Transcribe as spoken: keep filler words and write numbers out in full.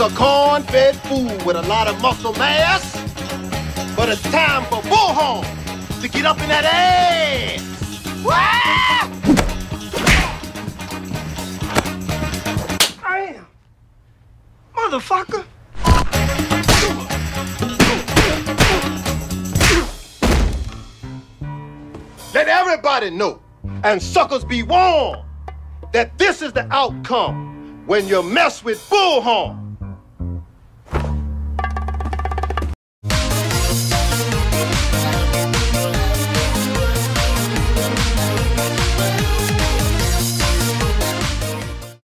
a corn-fed fool with a lot of muscle mass, but it's time for Buuuuuut to get up in that ass. Wah! Damn, motherfucker. Let everybody know, and suckers be warned, that this is the outcome when you mess with Buuuuuut.